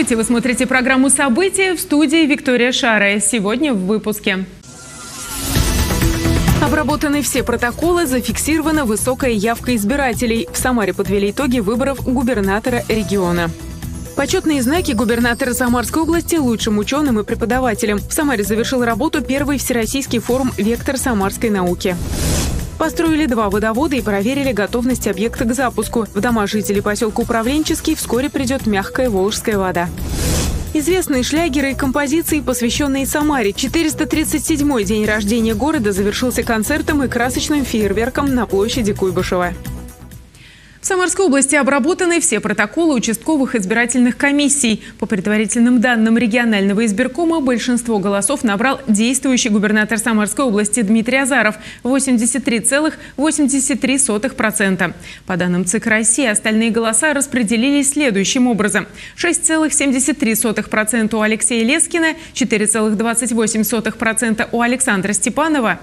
Здравствуйте! Вы смотрите программу «События», в студии Виктория Шарая. Сегодня в выпуске. Обработаны все протоколы, зафиксирована высокая явка избирателей. В Самаре подвели итоги выборов губернатора региона. Почетные знаки губернатора Самарской области лучшим ученым и преподавателям. В Самаре завершил работу первый всероссийский форум «Вектор самарской науки». Построили 2 водовода и проверили готовность объекта к запуску. В дома жителей поселка Управленческий вскоре придет мягкая волжская вода. Известные шлягеры и композиции, посвященные Самаре. 437-й день рождения города завершился концертом и красочным фейерверком на площади Куйбышева. В Самарской области обработаны все протоколы участковых избирательных комиссий. По предварительным данным регионального избиркома, большинство голосов набрал действующий губернатор Самарской области Дмитрий Азаров – 83,83%. По данным ЦИК России, остальные голоса распределились следующим образом. 6,73% у Алексея Лескина, 4,28% у Александра Степанова,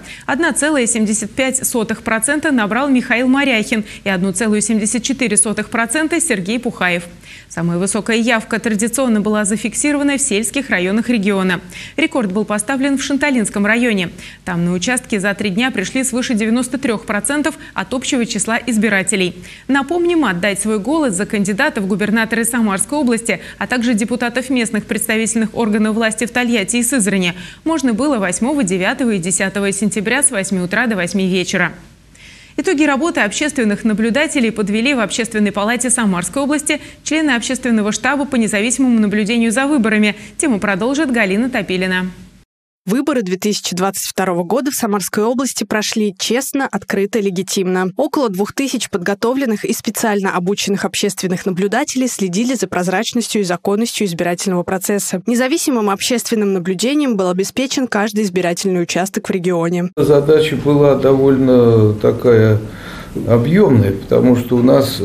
1,75% набрал Михаил Моряхин и 1,74% Сергей Пухаев. Самая высокая явка традиционно была зафиксирована в сельских районах региона. Рекорд был поставлен в Шанталинском районе. Там на участке за 3 дня пришли свыше 93% от общего числа избирателей. Напомним, отдать свой голос за кандидата в губернаторы Самарской области, а также депутатов местных представительных органов власти в Тольятти и Сызрани можно было 8, 9 и 10 сентября с 8 утра до 8 вечера. Итоги работы общественных наблюдателей подвели в Общественной палате Самарской области члены общественного штаба по независимому наблюдению за выборами. Тему продолжит Галина Топилина. Выборы 2022 года в Самарской области прошли честно, открыто, легитимно. Около 2000 подготовленных и специально обученных общественных наблюдателей следили за прозрачностью и законностью избирательного процесса. Независимым общественным наблюдением был обеспечен каждый избирательный участок в регионе. Задача была довольно такая объемная, потому что у нас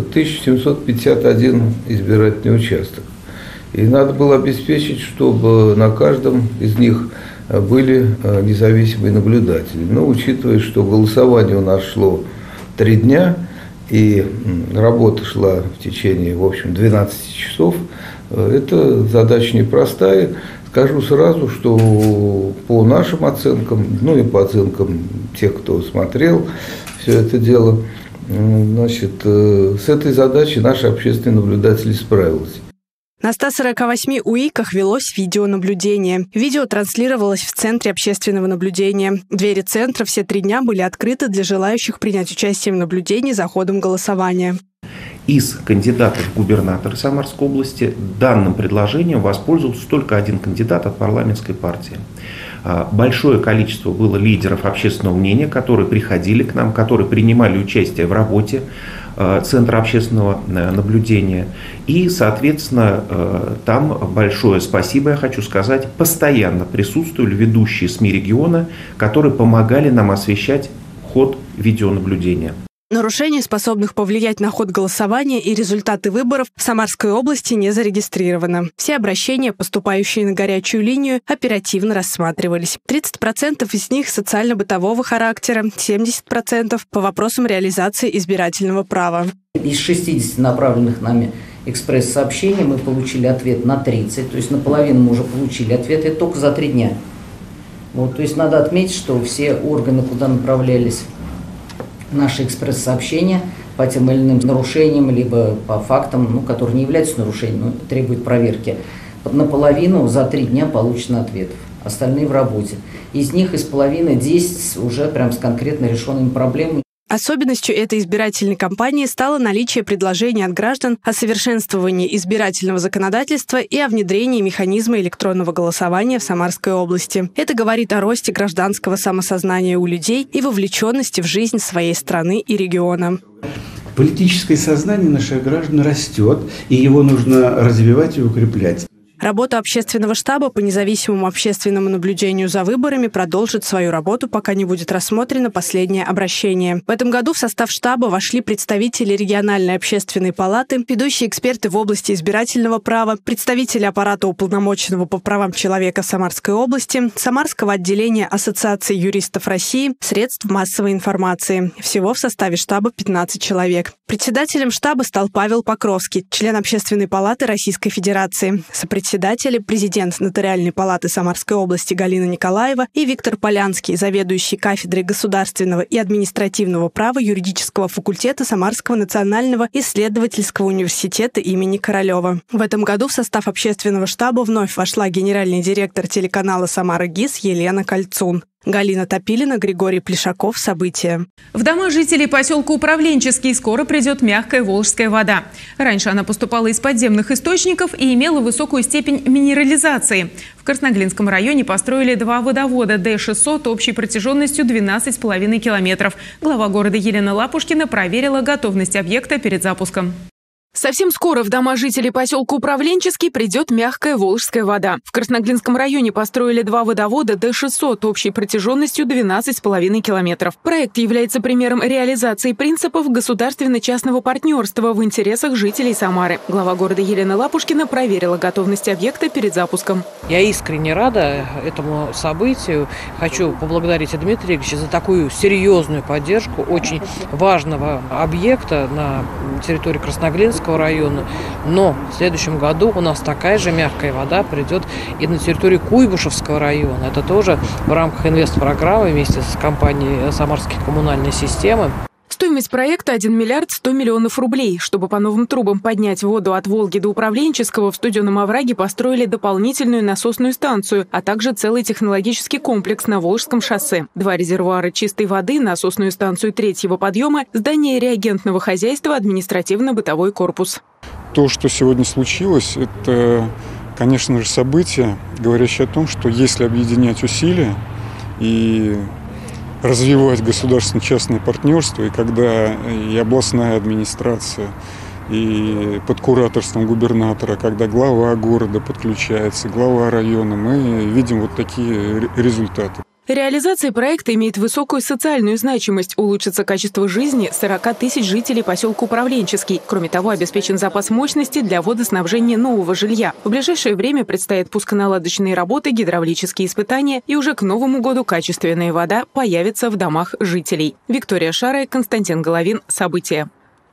1751 избирательный участок. И надо было обеспечить, чтобы на каждом из них были независимые наблюдатели. Но учитывая, что голосование у нас шло 3 дня, и работа шла в течение, в общем, 12 часов, эта задача непростая. Скажу сразу, что по нашим оценкам, ну и по оценкам тех, кто смотрел все это дело, значит, с этой задачей наши общественные наблюдатели справились. На 148 УИКах велось видеонаблюдение. Видео транслировалось в Центре общественного наблюдения. Двери центра все 3 дня были открыты для желающих принять участие в наблюдении за ходом голосования. Из кандидатов в губернаторы Самарской области данным предложением воспользовался только один кандидат от парламентской партии. Большое количество было лидеров общественного мнения, которые приходили к нам, которые принимали участие в работе Центра общественного наблюдения. И, соответственно, там большое спасибо, я хочу сказать, постоянно присутствовали ведущие СМИ региона, которые помогали нам освещать ход видеонаблюдения. Нарушений, способных повлиять на ход голосования и результаты выборов, в Самарской области не зарегистрировано. Все обращения, поступающие на горячую линию, оперативно рассматривались. 30% из них социально-бытового характера, 70% по вопросам реализации избирательного права. Из 60 направленных нами экспресс-сообщений мы получили ответ на 30, то есть наполовину мы уже получили ответы только за 3 дня. Вот, то есть надо отметить, что все органы, куда направлялись наши экспресс-сообщения по тем или иным нарушениям, либо по фактам, которые не являются нарушением, но требуют проверки, наполовину за 3 дня получено ответов. Остальные в работе. Из них из половины 10 уже прям с конкретно решенными проблемами. Особенностью этой избирательной кампании стало наличие предложений от граждан о совершенствовании избирательного законодательства и о внедрении механизма электронного голосования в Самарской области. Это говорит о росте гражданского самосознания у людей и вовлеченности в жизнь своей страны и региона. Политическое сознание наших граждан растет, и его нужно развивать и укреплять. Работа общественного штаба по независимому общественному наблюдению за выборами продолжит свою работу, пока не будет рассмотрено последнее обращение. В этом году в состав штаба вошли представители региональной общественной палаты, ведущие эксперты в области избирательного права, представители аппарата уполномоченного по правам человека Самарской области, Самарского отделения Ассоциации юристов России, средств массовой информации. Всего в составе штаба 15 человек. Председателем штаба стал Павел Покровский, член Общественной палаты Российской Федерации. Сопредседатели президент Нотариальной палаты Самарской области Галина Николаева и Виктор Полянский, заведующий кафедрой государственного и административного права юридического факультета Самарского национального исследовательского университета имени Королева. В этом году в состав общественного штаба вновь вошла генеральный директор телеканала «Самара ГИС» Елена Кольцун. Галина Топилина, Григорий Плешаков. События. В дома жителей поселка Управленческий скоро придет мягкая волжская вода. Раньше она поступала из подземных источников и имела высокую степень минерализации. В Красноглинском районе построили 2 водовода Д-600 общей протяженностью 12,5 километров. Глава города Елена Лапушкина проверила готовность объекта перед запуском. Совсем скоро в дома жителей поселка Управленческий придет мягкая волжская вода. В Красноглинском районе построили 2 водовода Д-600 общей протяженностью 12,5 километров. Проект является примером реализации принципов государственно-частного партнерства в интересах жителей Самары. Глава города Елена Лапушкина проверила готовность объекта перед запуском. Я искренне рада этому событию. Хочу поблагодарить Дмитрия Игоревича за такую серьезную поддержку очень важного объекта на территории Красноглинска района. Но в следующем году у нас такая же мягкая вода придет и на территорию Куйбышевского района. Это тоже в рамках инвестпрограммы вместе с компанией «Самарские коммунальные системы». Стоимость проекта 1 миллиард 100 миллионов рублей. Чтобы по новым трубам поднять воду от Волги до Управленческого, в студеном овраге построили дополнительную насосную станцию, а также целый технологический комплекс на Волжском шоссе. 2 резервуара чистой воды, насосную станцию 3-го подъема, здание реагентного хозяйства, административно-бытовой корпус. То, что сегодня случилось, это, конечно же, событие, говорящее о том, что если объединять усилия и развивать государственно-частное партнерство, и когда и областная администрация, и под кураторством губернатора, когда глава города подключается, глава района, мы видим вот такие результаты. Реализация проекта имеет высокую социальную значимость. Улучшится качество жизни 40 тысяч жителей поселка Управленческий. Кроме того, обеспечен запас мощности для водоснабжения нового жилья. В ближайшее время предстоят пусконаладочные работы, гидравлические испытания, и уже к Новому году качественная вода появится в домах жителей. Виктория Шарая, Константин Головин. События.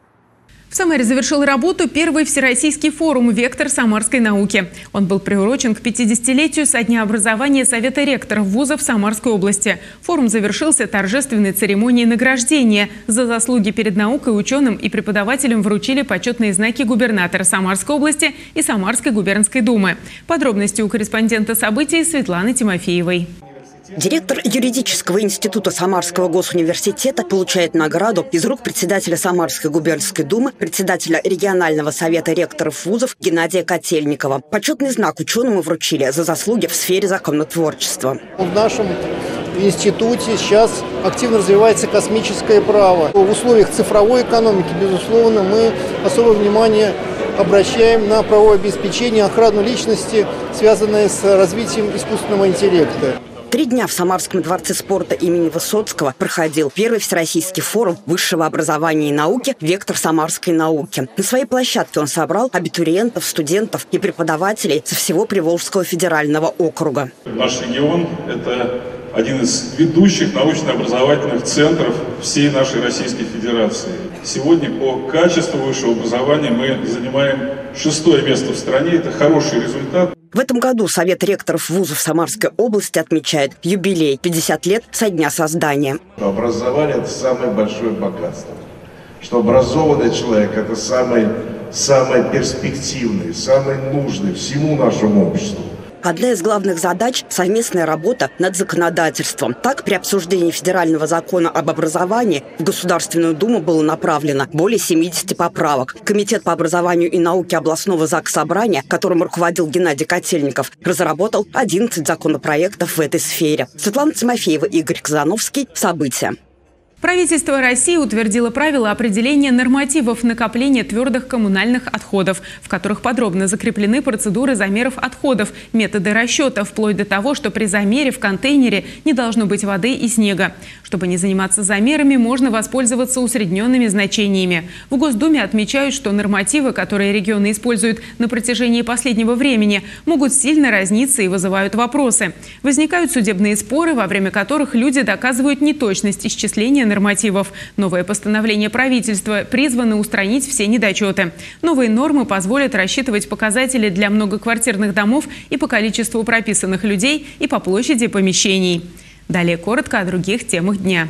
В Самаре завершил работу первый всероссийский форум «Вектор самарской науки». Он был приурочен к 50-летию со дня образования Совета ректоров вузов Самарской области. Форум завершился торжественной церемонией награждения. За заслуги перед наукой ученым и преподавателям вручили почетные знаки губернатора Самарской области и Самарской губернской думы. Подробности у корреспондента событий Светланы Тимофеевой. Директор юридического института Самарского госуниверситета получает награду из рук председателя Самарской губернской думы, председателя регионального совета ректоров вузов Геннадия Котельникова. Почетный знак ученому вручили за заслуги в сфере законотворчества. В нашем институте сейчас активно развивается космическое право. В условиях цифровой экономики, безусловно, мы особое внимание обращаем на правовое обеспечение, охрану личности, связанное с развитием искусственного интеллекта. 3 дня в Самарском дворце спорта имени Высоцкого проходил первый всероссийский форум высшего образования и науки «Вектор самарской науки». На своей площадке он собрал абитуриентов, студентов и преподавателей со всего Приволжского федерального округа. Наш регион – это один из ведущих научно-образовательных центров всей нашей Российской Федерации. Сегодня по качеству высшего образования мы занимаем 6-е место в стране. Это хороший результат. В этом году Совет ректоров вузов Самарской области отмечает юбилей 50 лет со дня создания. Образование – это самое большое богатство. Что образованный человек – это самый перспективный, самый нужный всему нашему обществу. Одна из главных задач – совместная работа над законодательством. Так, при обсуждении федерального закона об образовании в Государственную Думу было направлено более 70 поправок. Комитет по образованию и науке областного заксобрания, которым руководил Геннадий Котельников, разработал 11 законопроектов в этой сфере. Светлана Тимофеева, Игорь Казановский. События. Правительство России утвердило правила определения нормативов накопления твердых коммунальных отходов, в которых подробно закреплены процедуры замеров отходов, методы расчета, вплоть до того, что при замере в контейнере не должно быть воды и снега. Чтобы не заниматься замерами, можно воспользоваться усредненными значениями. В Госдуме отмечают, что нормативы, которые регионы используют на протяжении последнего времени, могут сильно разниться и вызывают вопросы. Возникают судебные споры, во время которых люди доказывают неточность исчисления нормативов. Новое постановление правительства призвано устранить все недочеты. Новые нормы позволят рассчитывать показатели для многоквартирных домов и по количеству прописанных людей, и по площади помещений. Далее коротко о других темах дня.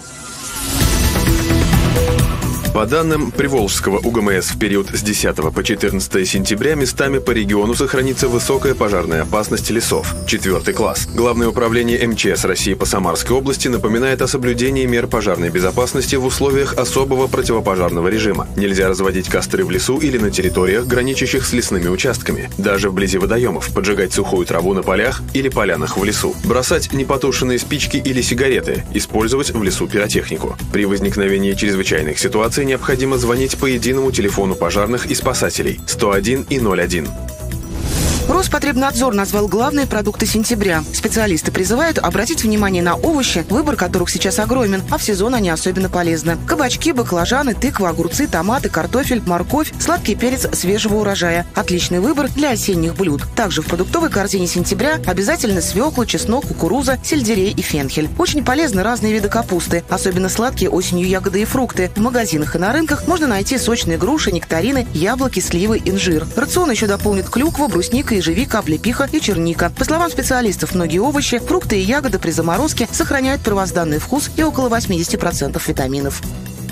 По данным Приволжского УГМС, в период с 10 по 14 сентября местами по региону сохранится высокая пожарная опасность лесов. 4 класс. Главное управление МЧС России по Самарской области напоминает о соблюдении мер пожарной безопасности в условиях особого противопожарного режима. Нельзя разводить костры в лесу или на территориях, граничащих с лесными участками. Даже вблизи водоемов, поджигать сухую траву на полях или полянах в лесу. Бросать непотушенные спички или сигареты. Использовать в лесу пиротехнику. При возникновении чрезвычайных ситуаций необходимо звонить по единому телефону пожарных и спасателей 101 и 01. Роспотребнадзор назвал главные продукты сентября. Специалисты призывают обратить внимание на овощи, выбор которых сейчас огромен, а в сезон они особенно полезны. Кабачки, баклажаны, тыква, огурцы, томаты, картофель, морковь, сладкий перец свежего урожая. Отличный выбор для осенних блюд. Также в продуктовой корзине сентября обязательно свекла, чеснок, кукуруза, сельдерей и фенхель. Очень полезны разные виды капусты, особенно сладкие осенью ягоды и фрукты. В магазинах и на рынках можно найти сочные груши, нектарины, яблоки, сливы, инжир. Рацион еще дополнит клюква, брусника, ежевика, облепиха и черника. По словам специалистов, многие овощи, фрукты и ягоды при заморозке сохраняют первозданный вкус и около 80% витаминов.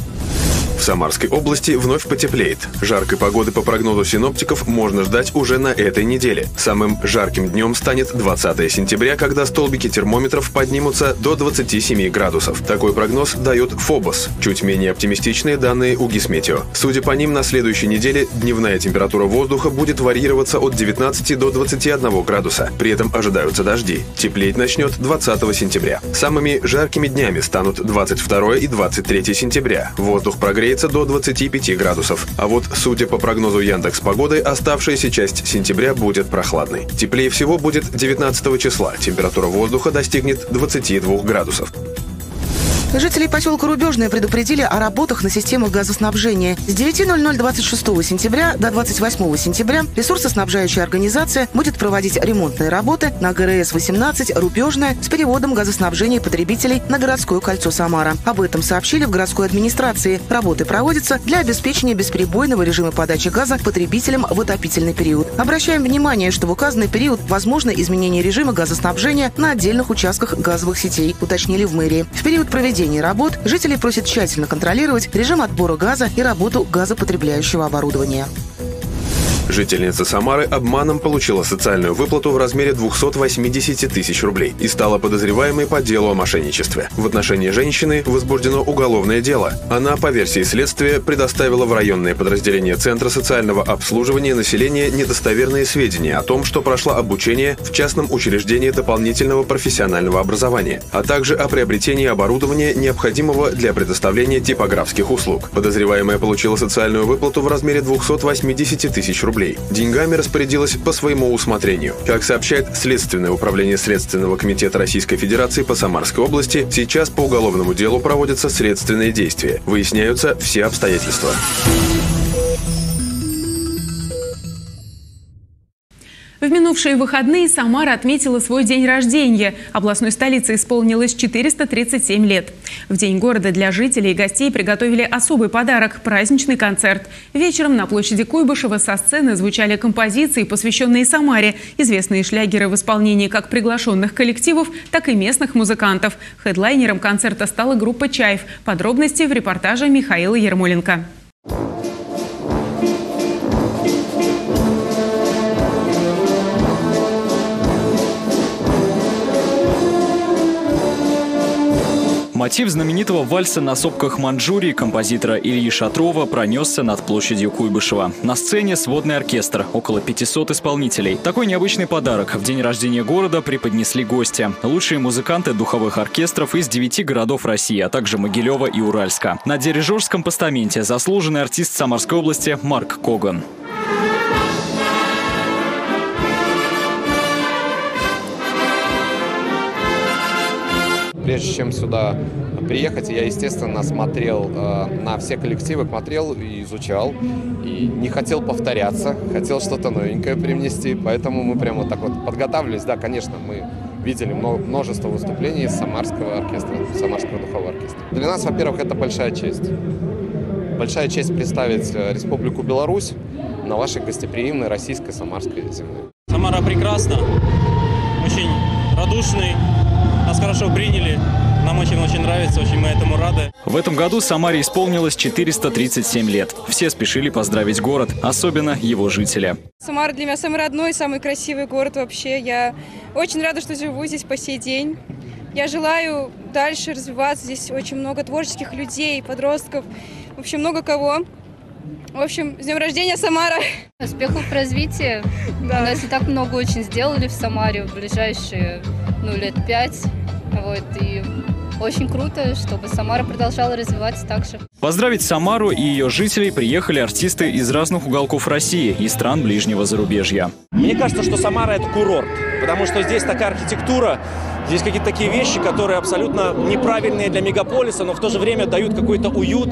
В Самарской области вновь потеплеет. Жаркой погоды по прогнозу синоптиков можно ждать уже на этой неделе. Самым жарким днем станет 20 сентября, когда столбики термометров поднимутся до 27 градусов. Такой прогноз дает Фобос. Чуть менее оптимистичные данные у Гисметео. Судя по ним, на следующей неделе дневная температура воздуха будет варьироваться от 19 до 21 градуса. При этом ожидаются дожди. Теплеть начнет 20 сентября. Самыми жаркими днями станут 22 и 23 сентября. Воздух прогреется до 25 градусов. А вот, судя по прогнозу Яндекс.Погоды, оставшаяся часть сентября будет прохладной. Теплее всего будет 19 числа. Температура воздуха достигнет 22 градусов. Жителей поселка Рубежное предупредили о работах на системах газоснабжения. С 9:00 26 сентября до 28 сентября ресурсоснабжающая организация будет проводить ремонтные работы на ГРС-18 «Рубежное» с переводом газоснабжения потребителей на городское кольцо Самара. Об этом сообщили в городской администрации. Работы проводятся для обеспечения бесперебойного режима подачи газа потребителям в отопительный период. Обращаем внимание, что в указанный период возможно изменение режима газоснабжения на отдельных участках газовых сетей, уточнили в мэрии. В период проведения работ жители просят тщательно контролировать режим отбора газа и работу газопотребляющего оборудования. Жительница Самары обманом получила социальную выплату в размере 280 тысяч рублей и стала подозреваемой по делу о мошенничестве. В отношении женщины возбуждено уголовное дело. Она, по версии следствия, предоставила в районное подразделение Центра социального обслуживания населения недостоверные сведения о том, что прошла обучение в частном учреждении дополнительного профессионального образования, а также о приобретении оборудования, необходимого для предоставления типографских услуг. Подозреваемая получила социальную выплату в размере 280 тысяч рублей. Деньгами распорядилась по своему усмотрению. Как сообщает Следственное управление Следственного комитета Российской Федерации по Самарской области, сейчас по уголовному делу проводятся следственные действия. Выясняются все обстоятельства. В минувшие выходные Самара отметила свой день рождения. Областной столице исполнилось 437 лет. В День города для жителей и гостей приготовили особый подарок – праздничный концерт. Вечером на площади Куйбышева со сцены звучали композиции, посвященные Самаре. Известные шлягеры в исполнении как приглашенных коллективов, так и местных музыкантов. Хедлайнером концерта стала группа «Чайф». Подробности в репортаже Михаила Ермоленко. Мотив знаменитого вальса «На сопках Маньчжурии» композитора Ильи Шатрова пронесся над площадью Куйбышева. На сцене сводный оркестр, около 500 исполнителей. Такой необычный подарок в день рождения города преподнесли гости. Лучшие музыканты духовых оркестров из 9 городов России, а также Могилева и Уральска. На дирижерском постаменте заслуженный артист Самарской области Марк Коган. Прежде чем сюда приехать, я, естественно, смотрел на все коллективы, смотрел и изучал. И не хотел повторяться, хотел что-то новенькое привнести. Поэтому мы прямо так вот подготавливались. Да, конечно, мы видели множество выступлений Самарского оркестра, Самарского духового оркестра. Для нас, во-первых, это большая честь. Большая честь представить Республику Беларусь на вашей гостеприимной российской Самарской земле. Самара прекрасна, очень радушный. Нас хорошо приняли, нам очень нравится, очень мы этому рады. В этом году Самаре исполнилось 437 лет. Все спешили поздравить город, особенно его жители. Самара для меня самый родной, самый красивый город вообще. Я очень рада, что живу здесь по сей день. Я желаю дальше развиваться. Здесь очень много творческих людей, подростков, в общем, много кого. В общем, с днем рождения, Самара! Успехов в развитии. Да. У нас и так много очень сделали в Самаре в ближайшие лет 5. Вот, и очень круто, чтобы Самара продолжала развиваться так же. Поздравить Самару и ее жителей приехали артисты из разных уголков России и стран ближнего зарубежья. Мне кажется, что Самара – это курорт, потому что здесь такая архитектура, здесь какие-то такие вещи, которые абсолютно неправильные для мегаполиса, но в то же время дают какой-то уют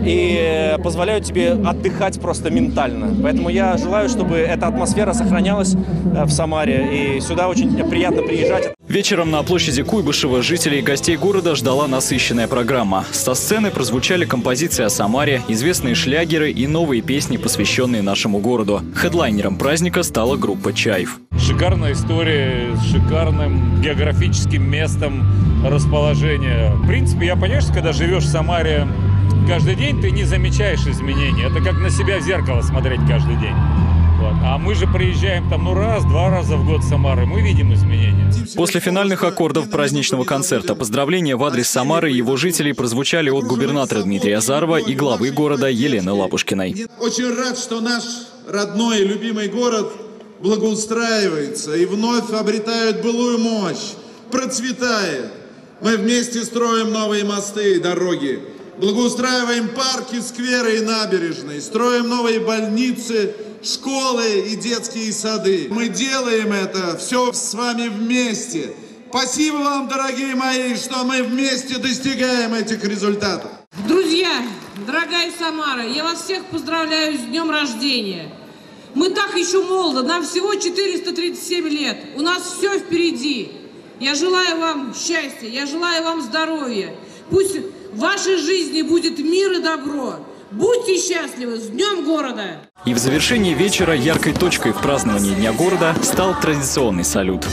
и позволяют тебе отдыхать просто ментально. Поэтому я желаю, чтобы эта атмосфера сохранялась в Самаре, и сюда очень приятно приезжать. Вечером на площади Куйбышева жителей и гостей города ждала насыщенная программа. Со сцены прозвучали композиции о Самаре, известные шлягеры и новые песни, посвященные нашему городу. Хедлайнером праздника стала группа «Чайф». Шикарная история с шикарным географическим местом расположения. В принципе, я понимаю, что когда живешь в Самаре каждый день, ты не замечаешь изменений. Это как на себя в зеркало смотреть каждый день. Вот. А мы же приезжаем там раз-два раза в год в Самару, мы видим изменения. После финальных аккордов праздничного концерта поздравления в адрес Самары и его жителей прозвучали от губернатора Дмитрия Азарова и главы города Елены Лапушкиной. Очень рад, что наш родной и любимый город благоустраивается и вновь обретает былую мощь, процветает. Мы вместе строим новые мосты и дороги, благоустраиваем парки, скверы и набережные, строим новые больницы, школы и детские сады. Мы делаем это все с вами вместе. Спасибо вам, дорогие мои, что мы вместе достигаем этих результатов. Друзья, дорогая Самара, я вас всех поздравляю с днем рождения. Мы так еще молоды, нам всего 437 лет. У нас все впереди. Я желаю вам счастья, я желаю вам здоровья. Пусть в вашей жизни будет мир и добро. Будьте счастливы! С Днем города! И в завершении вечера яркой точкой в праздновании Дня города стал традиционный салют.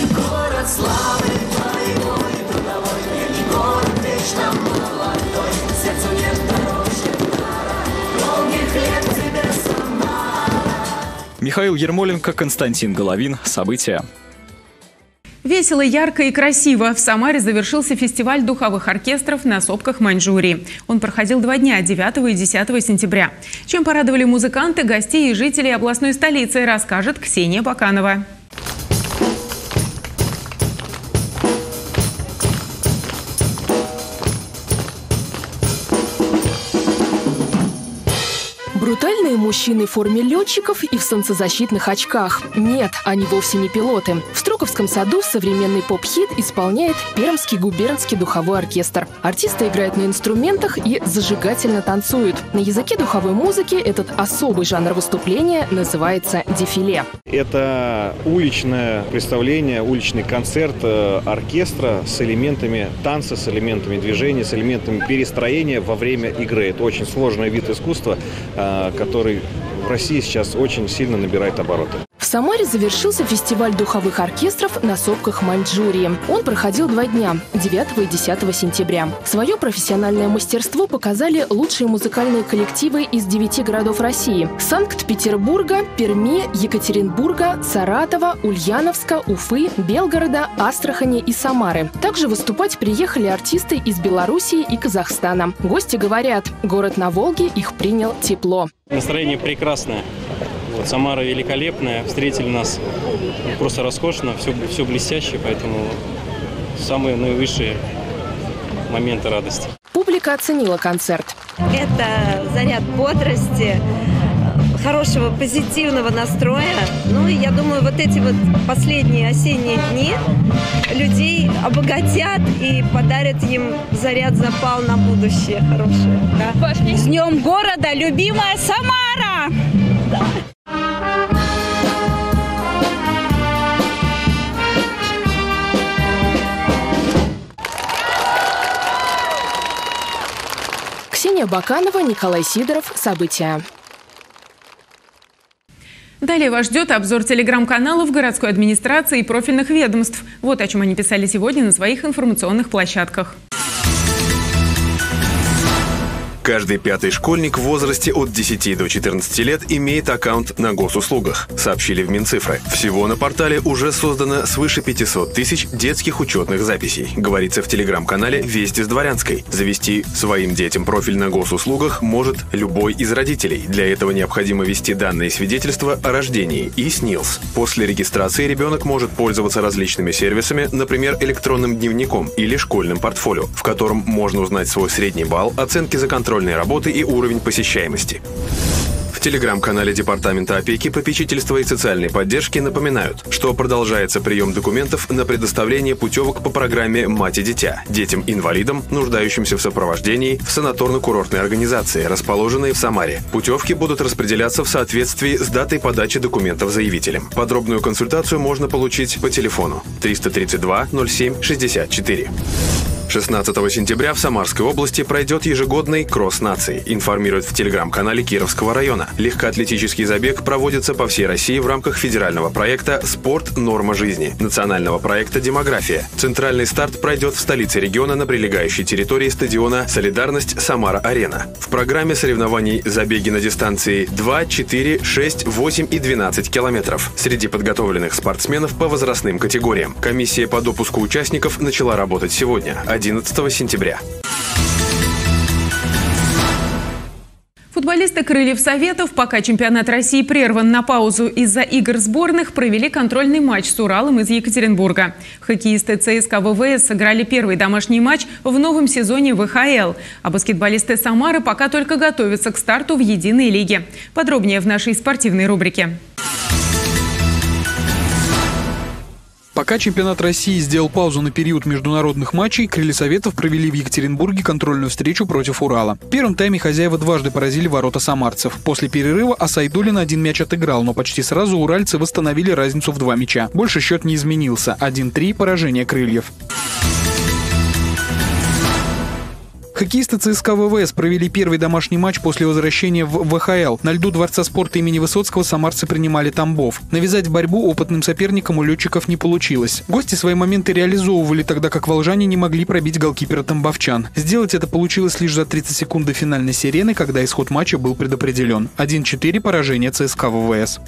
Михаил Ермоленко, Константин Головин. События. Весело, ярко и красиво в Самаре завершился фестиваль духовых оркестров «На сопках Маньчжурии». Он проходил 2 дня, 9 и 10 сентября. Чем порадовали музыканты, гостей и жителей областной столицы, расскажет Ксения Баканова. Брутальные мужчины в форме летчиков и в солнцезащитных очках. Нет, они вовсе не пилоты. В Строковском саду современный поп-хит исполняет Пермский губернский духовой оркестр. Артисты играют на инструментах и зажигательно танцуют. На языке духовой музыки этот особый жанр выступления называется дефиле. Это уличное представление, уличный концерт оркестра с элементами танца, с элементами движения, с элементами перестроения во время игры. Это очень сложный вид искусства, который в России сейчас очень сильно набирает обороты. В Самаре завершился фестиваль духовых оркестров на сопках Маньчжурии. Он проходил 2 дня – 9 и 10 сентября. Свое профессиональное мастерство показали лучшие музыкальные коллективы из 9 городов России – Санкт-Петербурга, Перми, Екатеринбурга, Саратова, Ульяновска, Уфы, Белгорода, Астрахани и Самары. Также выступать приехали артисты из Белоруссии и Казахстана. Гости говорят, город на Волге их принял тепло. Настроение прекрасное. Самара великолепная, встретили нас просто роскошно, все блестяще, поэтому самые наивысшие моменты радости. Публика оценила концерт. Это заряд бодрости, хорошего позитивного настроя. Ну и я думаю, вот эти вот последние осенние дни людей обогатят и подарят им заряд, запал на будущее хорошее. Да? С Днем города, любимая Самара! Да. Ксения Баканова, Николай Сидоров. События. Далее вас ждет обзор телеграм-каналов городской администрации и профильных ведомств. Вот о чем они писали сегодня на своих информационных площадках. Каждый 5-й школьник в возрасте от 10 до 14 лет имеет аккаунт на госуслугах, сообщили в Минцифры. Всего на портале уже создано свыше 500 тысяч детских учетных записей, говорится в телеграм-канале «Вести с Дворянской». Завести своим детям профиль на госуслугах может любой из родителей. Для этого необходимо ввести данные свидетельства о рождении и СНИЛС. После регистрации ребенок может пользоваться различными сервисами, например, электронным дневником или школьным портфолио, в котором можно узнать свой средний балл, оценки за контрольные работы и уровень посещаемости. В телеграм-канале Департамента опеки, попечительства и социальной поддержки напоминают, что продолжается прием документов на предоставление путевок по программе «Мать и дитя» детям-инвалидам, нуждающимся в сопровождении в санаторно-курортной организации, расположенной в Самаре. Путевки будут распределяться в соответствии с датой подачи документов заявителем. Подробную консультацию можно получить по телефону 332 07 64. 16 сентября в Самарской области пройдет ежегодный кросс наций, информирует в телеграм-канале Кировского района. Легкоатлетический забег проводится по всей России в рамках федерального проекта «Спорт. Норма жизни», национального проекта «Демография». Центральный старт пройдет в столице региона на прилегающей территории стадиона «Солидарность Самара-Арена». В программе соревнований забеги на дистанции 2, 4, 6, 8 и 12 километров. Среди подготовленных спортсменов по возрастным категориям. Комиссия по допуску участников начала работать сегодня, 11 сентября. Футболисты «Крыльев Советов», пока чемпионат России прерван на паузу из-за игр сборных, провели контрольный матч с Уралом из Екатеринбурга. Хоккеисты ЦСКА ВВС сыграли первый домашний матч в новом сезоне ВХЛ. А баскетболисты Самары пока только готовятся к старту в единой лиге. Подробнее в нашей спортивной рубрике. Пока чемпионат России сделал паузу на период международных матчей, «Крылья Советов» провели в Екатеринбурге контрольную встречу против Урала. В первом тайме хозяева дважды поразили ворота самарцев. После перерыва Асайдуллин один мяч отыграл, но почти сразу уральцы восстановили разницу в 2 мяча. Больше счет не изменился. 1-3 поражение «Крыльев». Хоккеисты ЦСКА ВВС провели первый домашний матч после возвращения в ВХЛ. На льду Дворца спорта имени Высоцкого самарцы принимали Тамбов. Навязать борьбу опытным соперникам у летчиков не получилось. Гости свои моменты реализовывали, тогда как волжане не могли пробить голкипера тамбовчан. Сделать это получилось лишь за 30 секунд до финальной сирены, когда исход матча был предопределен. 1-4 поражение ЦСКА ВВС.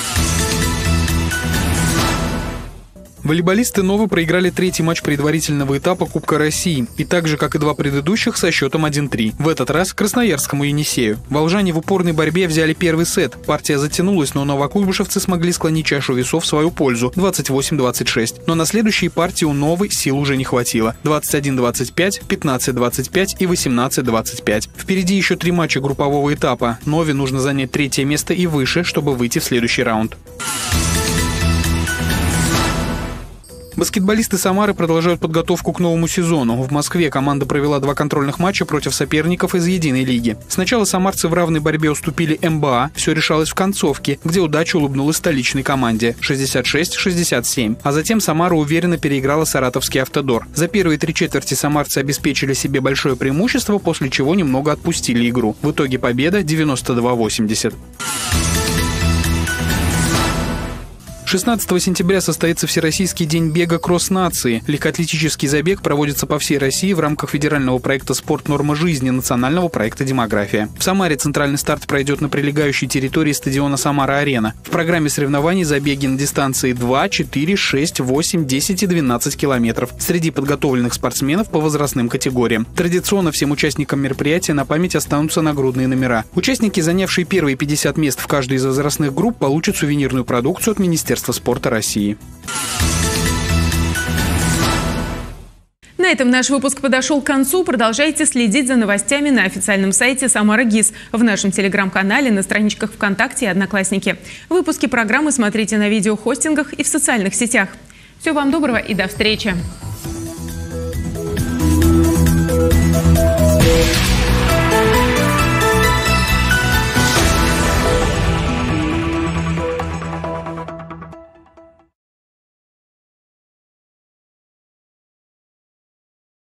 Волейболисты «Новы» проиграли третий матч предварительного этапа Кубка России. И так же, как и 2 предыдущих, со счетом 1-3. В этот раз красноярскому «Енисею». Волжане в упорной борьбе взяли первый сет. Партия затянулась, но новокуйбышевцы смогли склонить чашу весов в свою пользу – 28-26. Но на следующие партии у «Новой» сил уже не хватило – 21-25, 15-25 и 18-25. Впереди еще 3 матча группового этапа. «Нове» нужно занять 3-е место и выше, чтобы выйти в следующий раунд. Баскетболисты Самары продолжают подготовку к новому сезону. В Москве команда провела 2 контрольных матча против соперников из единой лиги. Сначала самарцы в равной борьбе уступили МБА, все решалось в концовке, где удача улыбнулась столичной команде 66-67. А затем Самара уверенно переиграла саратовский «Автодор». За первые 3 четверти самарцы обеспечили себе большое преимущество, после чего немного отпустили игру. В итоге победа 92-80. 16 сентября состоится Всероссийский день бега «Кросс нации». Легкоатлетический забег проводится по всей России в рамках федерального проекта «Спорт. Норма жизни» национального проекта «Демография». В Самаре центральный старт пройдет на прилегающей территории стадиона «Самара-Арена». В программе соревнований забеги на дистанции 2, 4, 6, 8, 10 и 12 километров среди подготовленных спортсменов по возрастным категориям. Традиционно всем участникам мероприятия на память останутся нагрудные номера. Участники, занявшие первые 50 мест в каждой из возрастных групп, получат сувенирную продукцию от Министерства спорта России. На этом наш выпуск подошел к концу. Продолжайте следить за новостями на официальном сайте Самара ГИС, в нашем телеграм-канале, на страничках ВКонтакте и Одноклассники. Выпуски программы смотрите на видеохостингах и в социальных сетях. Всего вам доброго и до встречи!